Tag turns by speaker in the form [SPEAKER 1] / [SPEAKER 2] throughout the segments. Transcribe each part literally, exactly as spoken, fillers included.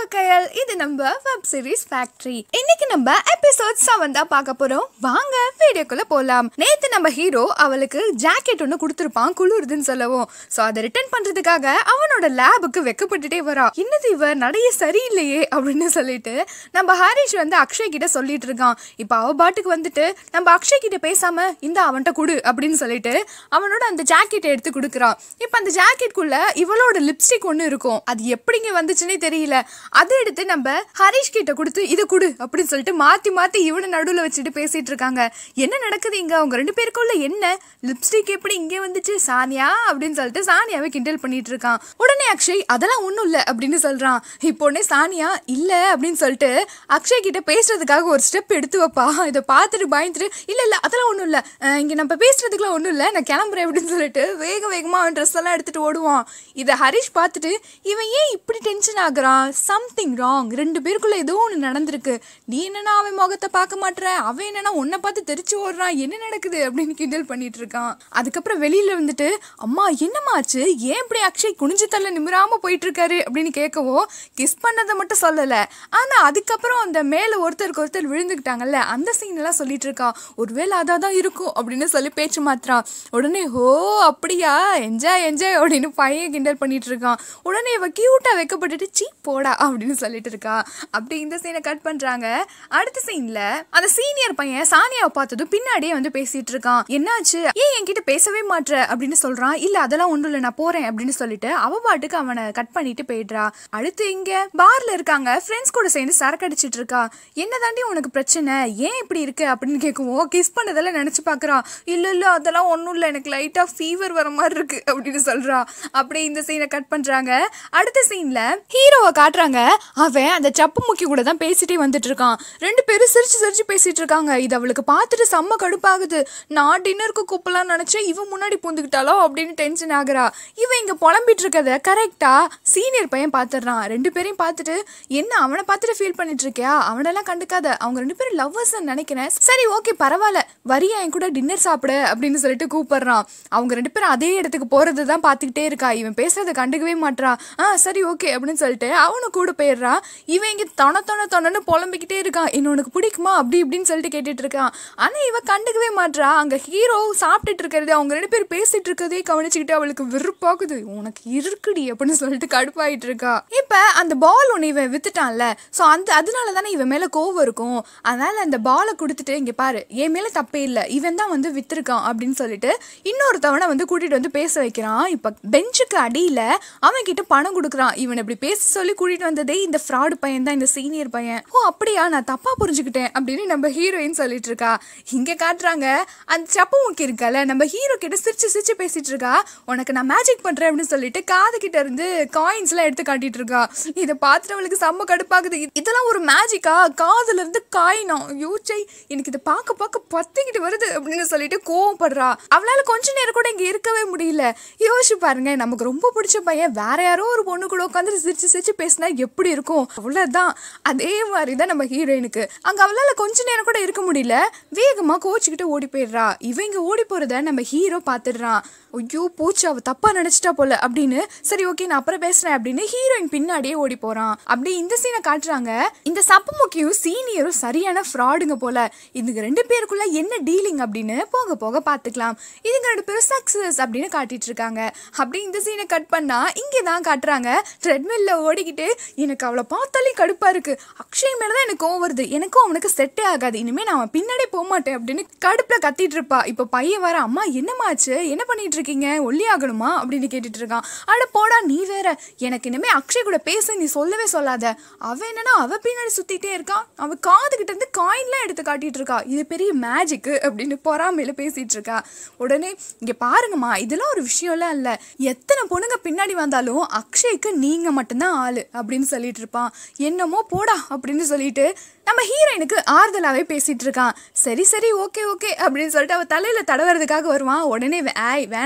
[SPEAKER 1] கையல் இது நம்ம web series factory. இன்னைக்கு நம்ம எபிசோட் செவன் தான் பார்க்க போறோம். வாங்க வீடியோக்குள்ள போலாம். நேத்து நம்ம ஹீரோ அவளுக்கு ஜாக்கெட் ஒன்று கொடுத்துருப்பான் குளிருதுன்னு சொல்லவும். ஸோ அதை ரிட்டர்ன் பண்றதுக்காக அவனோட லேபுக்கு வெக்கப்பட்டுட்டே வரா. இன்னது இவ நடைய சரியில்லையே அப்படின்னு சொல்லிட்டு நம்ம ஹரிஷ் வந்து அக்ஷய் கிட்ட சொல்லிட்டு இருக்கான். இப்போ அவ பாட்டுக்கு வந்துட்டு நம்ம அக்ஷய் கிட்ட பேசாம இந்த அவன்கிட்ட கொடு அப்படின்னு சொல்லிட்டு அவனோட அந்த ஜாக்கெட்டை எடுத்து கொடுக்குறான். இப்போ அந்த ஜாக்கெட்குள்ள இவளோட லிப்ஸ்டிக் ஒன்று இருக்கும். அது எப்படிங்க வந்துச்சுன்னே தெரியல. அதை எடுத்து நம்ம ஹரிஷ் கிட்ட கொடுத்து இதை கொடு அப்படின்னு சொல்லிட்டு மாத்தி மாத்தி இவனை நடுவில் வச்சுட்டு பேசிட்டு இருக்காங்க. என்ன நடக்குது இங்க? அவங்க ரெண்டு பேருக்குள்ள என்ன லிப்ஸ்டிக் எப்படி இங்கே வந்துச்சு சானியா அப்படின்னு சொல்லிட்டு சானியாவை கிண்டல் பண்ணிட்டு இருக்கான். உடனே அக்ஷய் அதெல்லாம் ஒன்றும் இல்லை அப்படின்னு சொல்றான். இப்போ உடனே சானியா இல்ல அப்படின்னு சொல்லிட்டு அக்ஷய் கிட்ட பேசுறதுக்காக ஒரு ஸ்டெப் எடுத்து வைப்பா. இதை பார்த்துட்டு பயந்துட்டு இல்ல இல்ல அதெல்லாம் ஒன்றும் இல்லை, இங்க நம்ம பேசுறதுக்குலாம் ஒன்றும் இல்லை, நான் கிளம்புறேன் அப்படின்னு சொல்லிட்டு வேக வேகமா அவன் ட்ரெஸ் எல்லாம் எடுத்துட்டு ஓடுவான். இதை ஹரிஷ் பார்த்துட்டு இவன் ஏன் இப்படி டென்ஷன் ஆகுறான், சம்திங் ராங், ரெண்டு பேருக்குள்ள ஏதோ ஒன்று நடந்திருக்கு, நீ என்னன்னா அவன் முகத்தை பார்க்க மாட்டேற, அவன் என்னன்னா உன்னை பார்த்து தெரிச்சு ஓடுறான், என்ன நடக்குது அப்படின்னு கிண்டல் பண்ணிட்டு இருக்கான். அதுக்கப்புறம் வெளியில வந்துட்டு அம்மா என்னமாச்சு, ஏன் இப்படி அக்ஷய் குனிஞ்சு தள்ள நிமிராம போயிட்டு இருக்காரு அப்படின்னு கேட்கவும் கிஸ் பண்ணதை மட்டும் சொல்லல, ஆனா அதுக்கப்புறம் அந்த மேல ஒருத்தருக்கு ஒருத்தர் விழுந்துக்கிட்டாங்கல்ல அந்த சீன் எல்லாம் சொல்லிட்டு இருக்கா. ஒருவேளை அதான் இருக்கும் அப்படின்னு சொல்லி பேச்சு மாத்திரான். உடனே ஹோ அப்படியா என்ஜாய் என்ஜாய் அப்படின்னு பையன் கிண்டல் பண்ணிட்டு இருக்கான். உடனே இவ கியூட்டா வைக்கப்பட்டுட்டு சீ போடா அப்படின்னு சொல்லிட்டு இருக்கா. அப்படி இந்த சீனை கட் பண்றாங்க. அடுத்த சீன்ல அந்த சீனியர் பையன் சானியாவை பார்த்ததும் பின்னாடியே வந்து பேசிட்டு இருக்கான். என்னாச்சு, ஏன் என்கிட்ட பேசவே மாட்ற அப்படின்னு சொல்றான். இல்ல அதெல்லாம் ஒன்றும் இல்லை நான் போறேன் அப்படின்னு சொல்லிட்டு அவ பாட்டுக்கு அவனை கட் பண்ணிட்டு போயிடுறா. அடுத்து இங்க பார்ல இருக்காங்க, ஃப்ரெண்ட்ஸ் கூட சேர்ந்து சரக்கு அடிச்சிட்டு இருக்கா. என்ன தாண்டி உனக்கு பிரச்சனை, ஏன் இப்படி இருக்கு அப்படின்னு கேட்கவும் கிஸ் பண்ணதெல்லாம் நினைச்சு பாக்குறான். இல்ல இல்ல அதெல்லாம் ஒன்றும் இல்லை, எனக்கு லைட்டா ஃபீவர் வர மாதிரி இருக்கு அப்படின்னு சொல்றா. அப்படியே இந்த சீனை கட் பண்றாங்க. அடுத்த சீன்ல ஹீரோவை காட்டுறாங்க. அவன் அந்த சப்பு முக்கி கூட தான் பேசிட்டே வந்துட்டு இருக்கான். ரெண்டு பேரும் சிரிச்சு சிரிச்சு பேசிட்டு இருக்காங்க. இது அவளுக்கு பார்த்துட்டு செம்ம கடுப்பாகுது. நான் டின்னருக்கு கூப்பிடலாம் நினைச்சேன், இவன் முன்னாடி பூந்துக்கிட்டாலோ அப்படின்னு டென்ஷன் ஆகுறா. இவன் இங்க புலம்பிட்டு இருக்கத கரெக்டா சீனியர் பையன் பாத்துறான். ரெண்டு பேரையும் பார்த்துட்டு என்ன அவனை பார்த்துட்டு ஃபீல் பண்ணிட்டு இருக்கியா, அவனெல்லாம் கண்டுக்காத, அவங்க ரெண்டு பேரும் லவ்வர்ஸ் நினைக்கிறேன், சரி ஓகே பரவாயில்ல வரியா என் கூட டின்னர் சாப்பிட அப்படின்னு சொல்லிட்டு கூப்பிடுறான். அவங்க ரெண்டு பேரும் அதே இடத்துக்கு போறது தான் பார்த்துக்கிட்டே இருக்கா. இவன் பேசுறதை கண்டுக்கவே மாட்டான். ஆ சரி ஓகே அப்படின்னு சொல்லிட்டு அவனு கூட போயிடுறான். இவன் இங்க தொண தொண தொணன்னு புலம்பிக்கிட்டே இருக்கான். என்ன உனக்கு பிடிக்குமா அப்படி இப்படின்னு சொல்லிட்டு கேட்டுட்டு இருக்கான். ஆனா இவன் கண்டுக்கவே மாட்டா. அங்க ஹீரோ சாப்பிட்டுட்டு இருக்கிறது அவங்க ரெண்டு பேரும் பேசிட்டு இருக்கதே கவனிச்சுக்கிட்டு அவளுக்கு வெறுப்பாகுது. உனக்கு இருக்குடி அப்படின்னு சொல்லிட்டு கடுப்பாயிட்டு இருக்கா. இப்ப அந்த பால் ஒன்று இவன் வித்துட்டான்ல, ஸோ அந்த அதனால தானே இவன் மேல கோவம் இருக்கும். அதனால அந்த பாலை கொடுத்துட்டு இங்க பாரு என் மேல தப்பே இல்லை, இவன் தான் வந்து வித்துருக்கான் அப்படின்னு சொல்லிட்டு இன்னொருத்தவனை வந்து கூட்டிட்டு வந்து பேச வைக்கிறான். இப்ப பெஞ்சுக்கு அடியில அவன் கிட்ட பணம் கொடுக்குறான். இவன் இப்படி பேச சொல்லி கூட்டிட்டு வந்ததே இந்த ஃப்ராடு பையன் தான், இந்த சீனியர் பையன். ஓ அப்படியா, நான் தப்பா புரிஞ்சுக்கிட்டேன் அப்படின்னு நம்ம ஹீரோயின் சொல்லிட்டு இருக்கா. இங்க காட்டுறாங்க அந்த சப்பு முக்கி இருக்கல, நம்ம ஹீரோ கிட்ட சிரிச்சு சிரிச்சு பேசிட்டு இருக்கா. உனக்கு நான் மேஜிக் பண்றேன் அப்படின்னு சொல்லிட்டு காது கிட்ட இருந்து காயின்ஸ் எல்லாம் எடுத்து காட்டிட்டு இருக்கா. இதை பார்த்துட்டு அவளுக்கு செம்ம கடுப்பாகுது. இதெல்லாம் ஒரு மேஜிக்கா, காதுல இருந்து காயினா, யோச்சை எனக்கு இதை பார்க்க பார்க்க பத்திக்கிட்டு வருது அப்படின்னு சொல்லிட்டு கோவப்படுறா. அவளால கொஞ்ச நேரம் கூட இங்க இருக்கவே முடியல. யோசிச்சு பாருங்க, நமக்கு ரொம்ப பிடிச்ச பையன் வேற யாரோ ஒரு பொண்ணு கூட உட்காந்து சிரிச்சு சிரிச்சு பேசினா எப்படி இருக்கும், அவ்வளவுதான். அதே மாதிரிதான் நம்ம ஹீரோயினுக்கு. அங்க அவளால கொஞ்ச நேரம் கூட இருக்க முடியல, வேகமா கோச்சுக்கிட்டு ஓடி போயிடுறா. இவங்க ஓடி போறத நம்ம ஹீரோ பாத்துடுறான். ஐயோ போச்சு அவ தப்பா நினைச்சிட்டா போல அப்படின்னு சரி ஓகே நான் அப்புறம் பேசுறேன் அப்படின்னு ஹீரோயின் பின்னாடியே ஓடி போறான். அப்படி இந்த சீனை காட்டுறாங்க. இந்த சப்பு முக்கியும் சீனியரும் சரியான ஃப்ராடுங்க போல. இதுங்க ரெண்டு பேருக்குள்ள என்ன டீலிங் அப்படின்னு போக போக பாத்துக்கலாம். இதுங்க ரெண்டு பேரும் சக்சஸ் அப்படின்னு காட்டிட்டு இருக்காங்க. அப்படி இந்த சீனை கட் பண்ணா இங்கதான் காட்டுறாங்க. ட்ரெட்மில்ல ஓடிக்கிட்டு எனக்கு அவளை பார்த்தாலே கடுப்பா இருக்கு, அக்ஷய் மேலதான் எனக்கு கோவம் வருது, எனக்கும் அவனுக்கு செட்டே ஆகாது, இனிமே நான் பின்னாடியே போக மாட்டேன் அப்படின்னு கடுப்புல கத்திட்டு இருப்பா. இப்ப பையன் வர அம்மா என்னமாச்சு என்ன பண்ணிட்டு இருக்கீங்க, ஒல்லி ஆகணுமா அப்படின்னு கேட்டுட்டு இருக்கான். அட போடா நீ வேற, எனக்கு இனிமே அக்ஷய் கூட பேச நீ சொல்லவே சொல்லாத, அவன் என்னன்னா அவ பின்னாடி சுத்திட்டே இருக்கான், அவ காது கிட்ட இருந்து காயின்லாம் எடுத்து காட்டிட்டு இருக்கா, இது பெரிய மேஜிக் அப்படின்னு பொறாமையில பேசிட்டு இருக்கா. உடனே இங்க பாருங்கம்மா இதெல்லாம் ஒரு விஷயம்லாம் இல்ல, எத்தனை பொண்ணுங்க பின்னாடி வந்தாலும் அக்ஷய்க்கு நீங்க மட்டும்தான் ஆளு அப்படின்னு சொல்லிட்டு இருப்பான். என்னமோ போடா அப்படின்னு சொல்லிட்டு நம்ம ஹீரோயினுக்கு ஆறுதலாவே பேசிட்டு இருக்கான். சரி சரி ஓகே ஓகே அப்படின்னு சொல்லிட்டு அவ தலையில தடவுறதுக்காக வருவான். உடனே ஆய் வேணாம்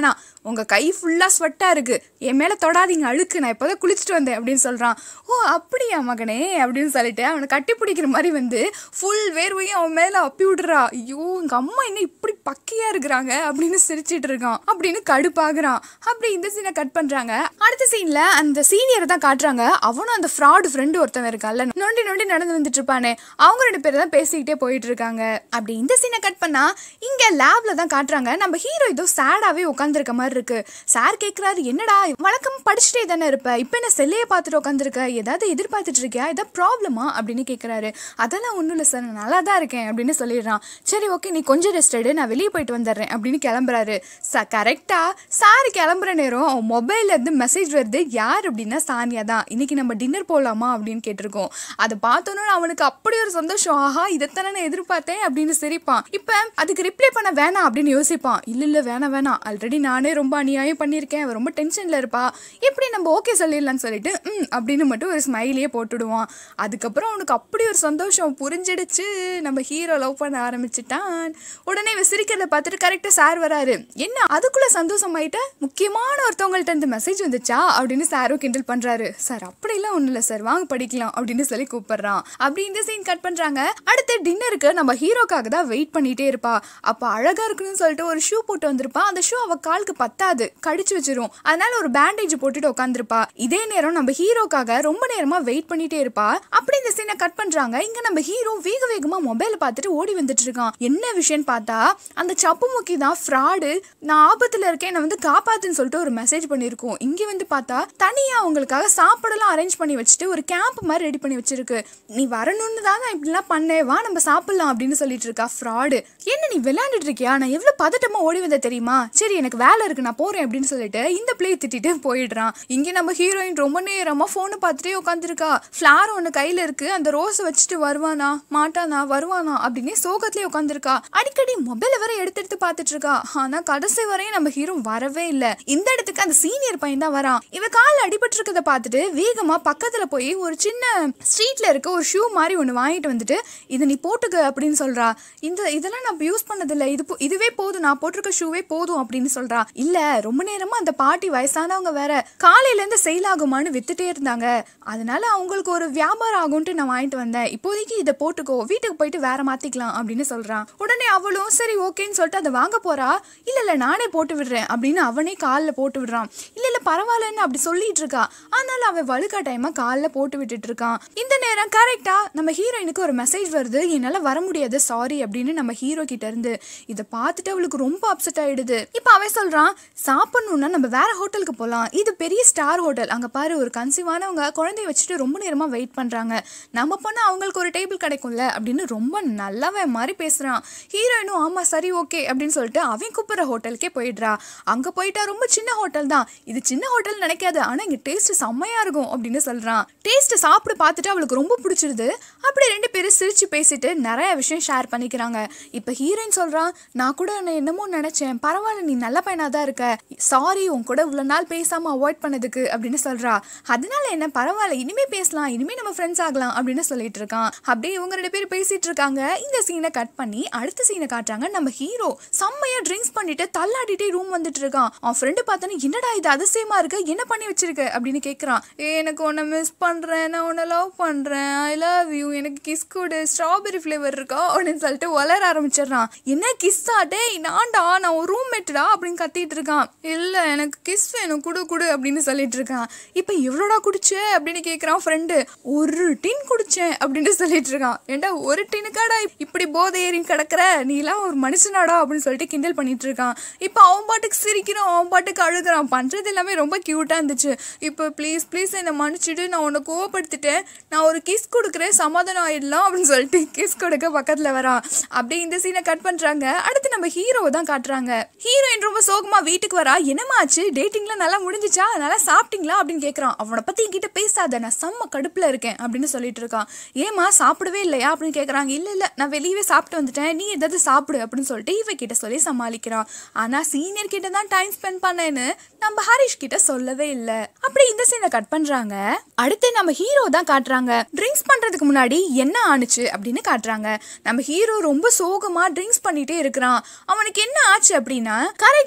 [SPEAKER 1] உங்க கை ஃபுல்லா ஸ்வெட்டா இருக்கு, என் மேல தொடாதீங்க அழுக்கு, நான் இப்போதான் குளிச்சுட்டு வந்தேன் அப்படின்னு சொல்றான். ஓ அப்படியா மகனே அப்படின்னு சொல்லிட்டு அவனை கட்டி பிடிக்கிற மாதிரி வந்து ஃபுல் வேர்வையும் அவன் மேல அப்பி விடுறா. ஐயோ எங்க அம்மா என்ன இப்படி பக்கையா இருக்கிறாங்க அப்படின்னு சிரிச்சிட்டு இருக்கான் அப்படின்னு கடுப்பாகிறான். அப்படி இந்த சீனை கட் பண்றாங்க. அடுத்த சீன்ல அந்த சீனியரை தான் காட்டுறாங்க. அவனும் அந்த ஃப்ராடு ஃப்ரெண்டு ஒருத்தன் இருக்கான்ல, நொண்டி நொண்டி நடந்து வந்துட்டு இருப்பானே, அவங்க ரெண்டு பேரும் தான் பேசிக்கிட்டே போயிட்டு இருக்காங்க. அப்படி இந்த சீனை கட் பண்ணா இங்க லேப்ல தான் காட்டுறாங்க. நம்ம ஹீரோ ஏதோ சேடாவே உட்காந்துருக்க மாதிரி இருக்கு. சார் கேட்கிறாரு, என்னடா வழக்கம் படிச்சுட்டே தானே இருப்ப, இப்ப என்ன செல்லையே பார்த்துட்டு உட்காந்துருக்க, ஏதாவது எதிர்பார்த்துட்டு இருக்கியா, ஏதாவது ப்ராப்ளமா அப்படின்னு கேட்கிறாரு. அதெல்லாம் ஒன்றும் இல்லை சார், நல்லா தான் இருக்கேன் அப்படின்னு சொல்லிடுறான். சரி ஓகே நீ கொஞ்சம் ரெஸ்ட் எடு, நான் வெளியே போயிட்டு வந்துடுறேன் அப்படின்னு கிளம்புறாரு. ச கரெக்டா சார் கிளம்புற நேரம் அவன் மொபைல்ல இருந்து மெசேஜ் வருது. யார் அப்படின்னா சானியா தான். இன்னைக்கு நம்ம டின்னர் போகலாமா அப்படின்னு கேட்டிருக்கோம். அதை பார்த்தோன்னு அவனுக்கு அப்படி ஒரு சந்தோஷம். ஆஹா இதைத்தானே நான் எதிர்பார்த்தேன் அப்படின்னு சிரிப்பான். இப்போ அதுக்கு ரிப்ளை பண்ண வேணாம் அப்படின்னு யோசிப்பான். இல்லை இல்லை வேணாம் வேணாம், ஆல்ரெடி நானே ரொம்ப அநியாயம் பண்ணியிருக்கேன், அவன் ரொம்ப டென்ஷனில் இருப்பா, எப்படி நம்ம ஓகே சொல்லிடலான்னு சொல்லிட்டு ம் அப்படின்னு மட்டும் ஒரு ஸ்மைலியே போட்டுடுவான். அதுக்கப்புறம் அவனுக்கு அப்படி ஒரு சந்தோஷம் புரிஞ்சிடுச்சு, நம்ம ஹீரோ லவ் பண்ண ஆரம்பிச்சுட்டான். உடனே இவன் சிரிக்கிறத பார்த்துட்டு கரெக்டாக சார் வராரு. என்ன அதுக்குள்ள சந்தோஷம் ஆயிட்ட, முக்கியமான ஒருத்தவங்கள்ட்ட இருந்து மெசேஜ் வந்துச்சா அப்படின்னு சாரும் கிண்டல் பண்றாரு. சார் அப்படிலாம் ஒன்றும் இல்லை சார், வாங்க படிக்கலாம் அப்படின்னு சொல்லி கூப்பிடுறான். அப்படி இந்த சீன் கட் பண்றாங்க. அடுத்து டின்னருக்கு நம்ம ஹீரோக்காக தான் வெயிட் பண்ணிட்டே இருப்பா. அப்ப அழகா இருக்குன்னு சொல்லிட்டு ஒரு ஷூ போட்டு வந்திருப்பா. அந்த ஷூ அவ காலுக்கு பத்தாது, கடிச்சு வச்சிரும். அதனால ஒரு பேண்டேஜ் போட்டுட்டு உட்காந்துருப்பா. இதே நேரம் நம்ம ஹீரோக்காக ரொம்ப நேரமா வெயிட் பண்ணிட்டே இருப்பா. அப்படி இந்த சீனை கட் பண்றாங்க. இங்க நம்ம ஹீரோ வேக வேகமா மொபைல் பார்த்துட்டு ஓடி வந்துட்டு இருக்கான். என்ன விஷயம் பார்த்தா அந்த சப்பு முக்கி தான் ஃப்ராடு, நான் ஆபத்துல இருக்கேன், என்ன வந்து காப்பாத்துன்னு சொல்லிட்டு ஒரு மெசேஜ் பண்ணிருக்கோம். இங்க வந்து பார்த்தா தனியா அவங்களுக்காக சாப்பாடெல்லாம் அரேஞ்ச் பண்ணி வச்சுட்டு ஒரு கேம்ப் மாதிரி ரெடி பண்ணி வச்சிருக்கு. நீ வரணும்னு தான் நான் இப்படிலாம் பண்ணேன், வா நம்ம சாப்பிடலாம் அப்படின்னு சொல்லிட்டு இருக்கா ஃப்ராடு. என்ன நீ விளையாண்டுட்டு இருக்கியா, நான் எவ்வளவு பதட்டமா ஓடி வந்த தெரியுமா, சரி எனக்கு வேலை இருக்கு நான் போறேன் அப்படின்னு சொல்லிட்டு இந்த பிளே திட்டிட்டு போயிடுறான். இங்க நம்ம ஹீரோயின் ரொம்ப நேரமா போனை பார்த்துட்டே உட்காந்துருக்கா. ஃபிளார் ஒண்ணு கையில இருக்கு, அந்த ரோஸை வச்சுட்டு வருவானா மாட்டானா வருவானா அப்படின்னு சோகத்திலே உட்காந்துருக்கா. அடிக்கடி மொபைல வர எடுத்து எடுத்து பார்த்துட்டு இருக்கா. ஆனா கடைசி வரையும் நம்ம ஹீரோ வரவே இல்லை. இந்த இடத்துக்கு அந்த சீனியர் பையன் தான் வரான். இவ கால அடிபட்டு இருக்கத பார்த்துட்டு வேகமா பக்கத்துல போய் ஒரு சின்ன ஸ்ட்ரீட்ல இருக்க ஒரு ஷூ மாதிரி ஒண்ணு வாங்கிட்டு வந்துட்டு இதை நீ போட்டுக்க அப்படின்னு சொல்றா. இந்த இதெல்லாம் நான் யூஸ் பண்ணதில்லை, இது இதுவே போதும், நான் போட்டிருக்க ஷூவே போதும் அப்படின்னு சொல்றா. இல்ல ரொம்ப நேரமா அந்த பாட்டி வயசானவங்க வேற காலையில இருந்து செயில் ஆகுமான்னு வித்துட்டே இருந்தாங்க, அதனால அவங்களுக்கு ஒரு வியாபாரம் ஆகும்ட்டு நான் வாங்கிட்டு வந்தேன், இப்போதைக்கு இதை போட்டுக்கோ, வீட்டுக்கு போயிட்டு வேற மாத்திக்கலாம் அப்படின்னு சொல்றான். உடனே அவளும் சரி ஓகேன்னு சொல்லிட்டு அதை வாங்க போறா. இல்ல இல்ல நானே போட்டு விடுறேன் அப்படின்னு அவனே காலில் போட்டு விடுறான். இல்ல இல்ல பரவாயில்லன்னு அப்படி சொல்லிட்டு இருக்கா. அதனால அவன் வழுக்கா டைமா காலில் போட்டு விட்டுட்டு இருக்கான். இந்த நேரம் கரெக்டா நம்ம ஹீரோயினுக்கு ஒரு மெசேஜ் வருது, என்னால வர முடியாது சாரி அப்படின்னு நம்ம ஹீரோ கிட்ட இருந்து. இதை பார்த்துட்டு அவளுக்கு ரொம்ப அப்செட் ஆயிடுது. இப்ப அவன் சொல்றான், சாப்பிடணும்னா நம்ம வேற ஹோட்டலுக்கு போலாம், இது பெரிய ஸ்டார் ஹோட்டல், அங்க பாரு ஒரு கன்சீவானவங்க குழந்தைய வச்சுட்டு ரொம்ப நேரமா வெயிட் பண்றாங்க, நம்ம போனா அவங்களுக்கு ஒரு டேபிள் கிடைக்கும்ல அப்படின்னு ரொம்ப நல்லாவே மாதிரி பேசுறான். ஹீரோயினும் ஆமா சரி ஓகே அப்படின்னு சொல்லிட்டு அவன் கூப்பிடுற ஹோட்டலுக்கே போயிடுறா. அங்க போயிட்டா ரொம்ப சின்ன ஹோட்டல் தான், இது சின்ன ஹோட்டல் நினைக்காது, ஆனா இங்க டேஸ்ட் செம்மையா இருக்கும் அப்படின்னு சொல்றான். டேஸ்ட் சாப்பிட்டு பார்த்துட்டு அவளுக்கு ரொம்ப பிடிச்சிருது. அப்படி ரெண்டு பேரும் சிரிச்சு பேசிட்டு நிறைய விஷயம் ஷேர் பண்ணிக்கிறாங்க. இப்ப ஹீரோயின் சொல்றான், நான் கூட நான் என்னமோ நினைச்சேன், பரவாயில்ல நீ நல்ல பையனா தான் இருக்க, சாரி உன் கூட இவ்வளவு நாள் பேசாம அவாய்ட் பண்ணதுக்கு அப்படின்னு சொல்றா. அதனால என்ன பரவாயில்ல, இனிமே பேசலாம், இனிமே நம்ம ஃப்ரெண்ட்ஸ் ஆகலாம் அப்படின்னு சொல்லிட்டு இருக்கான். அப்படியே இவங்க ரெண்டு பேரும் பேசிட்டு இருக்காங்க. இந்த சீனை கட் பண்ணி அடுத்த சீனை காட்டுறாங்க. நம்ம ஹீரோ செம்மையா ட்ரிங்க்ஸ் பண்ணிட்டு தள்ளாடிட்டே ரூம் வந்துட்டு இருக்கான். அவன் ஃப்ரெண்டு பார்த்தோன்னு என்னடா இது அதிசயமா இருக்கு, என்ன பண்ணி வச்சிருக்க அப்படின்னு கேட்கறான். ஏ எனக்கு உன்னை மிஸ் பண்றேன், நான் உன்னை லவ் பண்றேன், ஐ லவ் யூ, எனக்கு கிஸ் கொடு, ஸ்ட்ராபெரி ஃபிளேவர் இருக்கா அப்படின்னு சொல்லிட்டு வளர ஆரம்பிச்சிடறான். என்ன கிஸ்ஸா, டேய் நான்டா நான் ஒரு ரூம்மேட்டா அப்படின்னு கத்திட்டு இருக்கான். இல்ல எனக்கு கிஸ் வேணும் குடு குடு அப்படின்னு சொல்லிட்டு இருக்கான். இப்ப எவ்வளோடா குடிச்ச அப்படின்னு கேட்கறான் ஃப்ரெண்டு. ஒரு டின் குடிச்சேன் அப்படின்னு சொல்லிட்டு இருக்கான். ஏண்டா ஒரு டினுக்காடா இப்படி போதை ஏறி கிடக்குற, நீ எல்லாம் ஒரு மனுஷனாடா அப்படின்னு சொல்லிட்டு கிண்டல் பண்ணிட்டு இருக்கான். இப்ப அவன் பாட்டுக்கு சிரிக்கிறான், அவன் பாட்டுக்கு அழுகிறான். பண்றது எல்லாமே ரொம்ப கியூட்டா இருந்துச்சு. இப்போ ப்ளீஸ் ப்ளீஸ் என்னை மன்னிச்சுட்டு, நான் உன்னை கோவப்படுத்திட்டேன், நான் ஒரு கிஸ் கொடுக்குறேன் சமாதானம் ஆயிடலாம் அப்படின்னு சொல்லிட்டு கிஸ் கொடுக்க பக்கத்துல வரான். அப்படியே இந்த சீனை கட் பண்றாங்க. அடுத்து நம்ம ஹீரோவை தான் காட்டுறாங்க. ஹீரோயின் ரொம்ப சோகமா வீட்டுக்கு வரா. என்னமா ஆச்சு, டேட்டிங்லாம் நல்லா முடிஞ்சிச்சா, நல்லா சாப்பிட்டீங்களா அப்படின்னு கேட்கறான். அவனை பத்தி என்கிட்ட பேசாத, நான் செம்ம கடுப்புல இருக்கேன் அப்படின்னு சொல்லிட்டு இருக்கான். ஏமா சாப்பிடவே இல்லையா அப்படின்னு கேட்கறாங்க. இல்ல இல்ல நான் வெளியவே சாப்பிட்டு வந்துட்டேன், நீ ஏதாவது சாப்பிடு அப்படின்னு சொல்லிட்டு இவ கிட்ட சொல்லி சமாளிக்கிறான். ஆனா சீனியர் கிட்ட தான் டைம் ஸ்பெண்ட் பண்ணேன்னு நம்ம ஹரிஷ் கிட்ட சொல்லவே இல்லை. அப்படி இந்த சீனை கட் பண்றாங்க. அடுத்து நம்ம ஹீரோ தான் காட்டுறாங்க. ட்ரிங்க்ஸ் பண்றதுக்கு முன்னாடி என்ன ஆனிச்சு அப்படின்னு காட்டுறாங்க. நம்ம ஹீரோ ரொம்ப சோகமா ட்ரிங்க்ஸ் பண்ணிட்டே இருக்கிறான். அவனுக்கு என்ன ஆச்சு அப்படின்னா கரெக்டா நம்ம ஹீரோ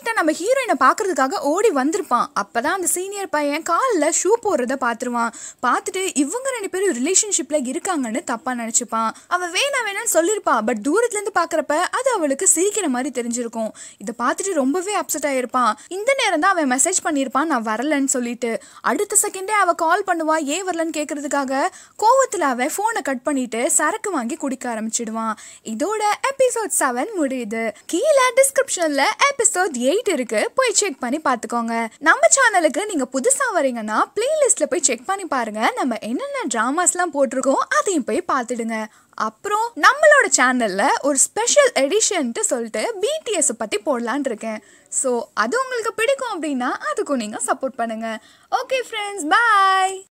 [SPEAKER 1] ஹீரோயினை பாக்குறதுக்காக ஓடி வந்திருப்பான். அப்பதான் அந்த சீனியர் பையன் காலில் ஷூ போடுறத பாத்துருவான். பார்த்துட்டு இவங்க ரெண்டு பேரும் ரிலேஷன்ஷிப்ல இருக்காங்கன்னு தப்பா நினைச்சுப்பான். அவன் வேணா வேணான்னு சொல்லிருப்பா. பட் தூரத்துல இருந்து பாக்குறப்ப அது அவளுக்கு சிரிக்கிற மாதிரி தெரிஞ்சிருக்கும். இதை பார்த்துட்டு ரொம்பவே அப்செட் ஆயிருப்பான். இந்த நேரம் தான் அவன் மெசேஜ் பண்ணிருப்பான் நான் வரலன்னு சொல்லிட்டு. அடுத்த செகண்டே அவ கால் பண்ணுவா ஏன் வரலன்னு கேட்கறதுக்காக. கோவத்துல அவன் போனை கட் பண்ணிட்டு சரக்கு வாங்கி குடிக்க ஆரம்பிச்சிடுவான். இதோட எபிசோட் செவன் முடியுது. கீழே டிஸ்கிரிப்ஷன்ல எபிசோட் எயிட் இருக்கு, போய் செக் பண்ணி பாத்துக்கோங்க. நம்ம சேனலுக்கு நீங்க புதுசா வரீங்கன்னா பிளேலிஸ்ட்ல போய் செக் பண்ணி பாருங்க. நம்ம என்னென்ன டிராமாஸ்லாம் போட்டிருக்கோம் அதையும் போய் பார்த்துடுங்க. அப்புறம் நம்மளோட சேனல்ல ஒரு ஸ்பெஷல் எடிஷன்ட்டு சொல்லிட்டு பிடிஎஸ் பத்தி போடலான் இருக்கேன். ஸோ அது உங்களுக்கு பிடிக்கும் அப்படின்னா அதுக்கும் நீங்க சப்போர்ட் பண்ணுங்க. ஓகே ஃப்ரெண்ட்ஸ், பாய்.